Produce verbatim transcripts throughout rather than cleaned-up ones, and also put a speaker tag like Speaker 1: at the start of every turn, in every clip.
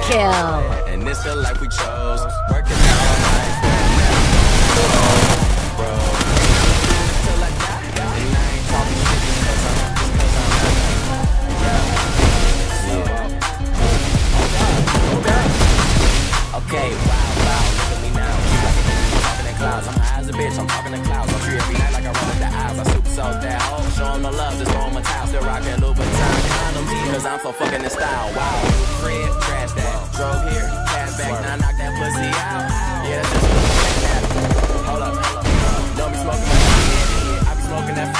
Speaker 1: kill.
Speaker 2: And it's the life we chose. Working all night. Bro. Till I die. And I ain't talking shit just cause I'm, just cause I'm yeah. Okay, wow, wow, look at me now. I'm talking in clouds. I'm high as a bitch. I'm talking in clouds. I'm free every night like I run with the eyes. I super soak that hoe. Show them the love. Just on my towel. Still rocking Louboutin condoms. Cause I'm so fucking in style. Wow. Crib, trash that. Drove here, cash back. Now I knock that pussy out. Yeah, that's just what that. Hold up, hold up. Don't be smoking my shit. I be smoking that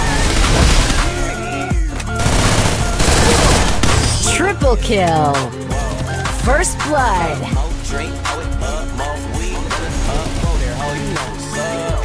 Speaker 2: fire.
Speaker 1: Triple kill. First blood.
Speaker 2: More drink, oh it up, more weed, up, go there, ho, you know what's up.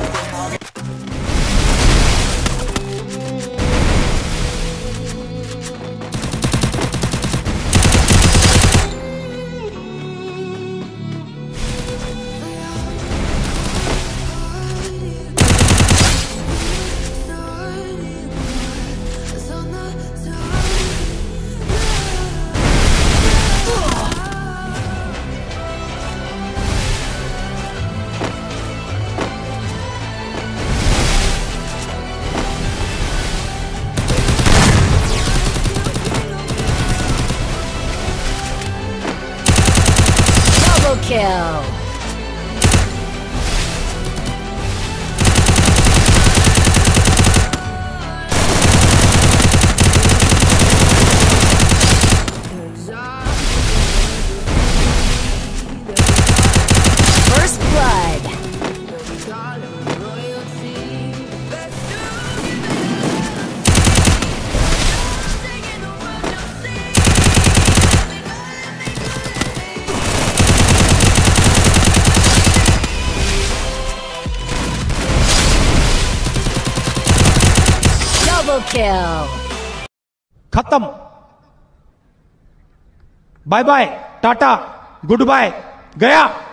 Speaker 1: Kill. First blood. Kill.
Speaker 3: खत्म. Bye bye, tata, goodbye, गया.